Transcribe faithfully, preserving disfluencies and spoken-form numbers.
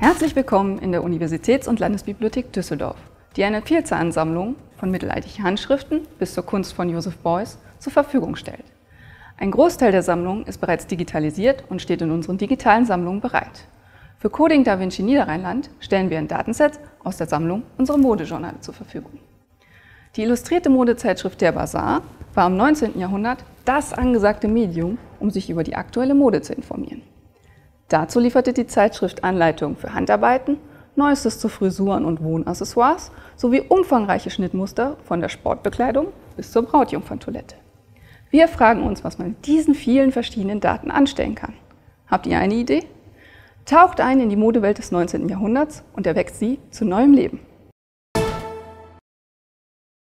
Herzlich willkommen in der Universitäts- und Landesbibliothek Düsseldorf, die eine Vielzahl an Sammlungen, von mittelalterlichen Handschriften bis zur Kunst von Joseph Beuys, zur Verfügung stellt. Ein Großteil der Sammlung ist bereits digitalisiert und steht in unseren digitalen Sammlungen bereit. Für Coding Da Vinci Niederrheinland stellen wir ein Datenset aus der Sammlung unsere Modejournale zur Verfügung. Die illustrierte Modezeitschrift Der Bazar war im neunzehnten Jahrhundert das angesagte Medium, um sich über die aktuelle Mode zu informieren. Dazu lieferte die Zeitschrift Anleitungen für Handarbeiten, Neuestes zu Frisuren und Wohnaccessoires sowie umfangreiche Schnittmuster von der Sportbekleidung bis zur Brautjungferntoilette. Wir fragen uns, was man mit diesen vielen verschiedenen Daten anstellen kann. Habt ihr eine Idee? Taucht ein in die Modewelt des neunzehnten Jahrhunderts und erweckt sie zu neuem Leben.